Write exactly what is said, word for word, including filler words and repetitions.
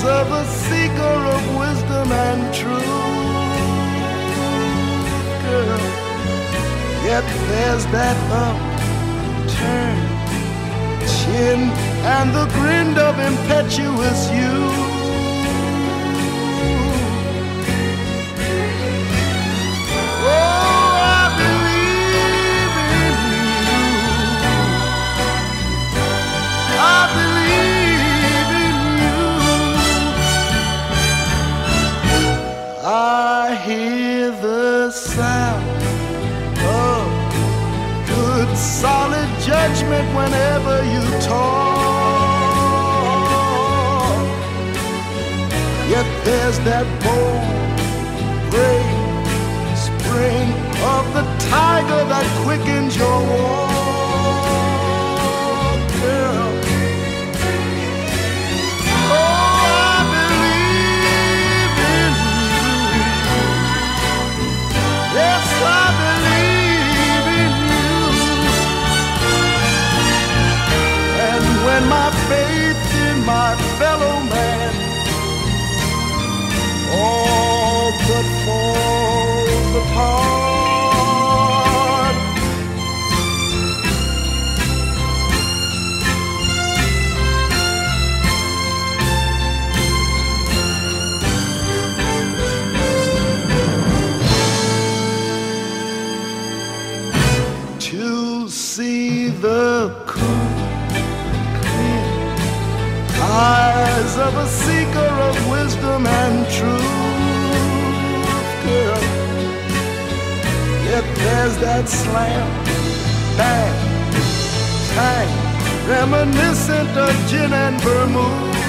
eyes of a seeker of wisdom and truth, girl. Yet there's that upturned chin and the grin of impetuous youth. I hear the sound of good, solid judgment whenever you talk. Yet there's that bold, brave spring of the tiger that quickens your walk, girl. When my faith in my fellow man all but falls apart, to see the cool eyes of a seeker of wisdom and truth, girl. Yet there's that slam, bang, tang, reminiscent of gin and vermouth.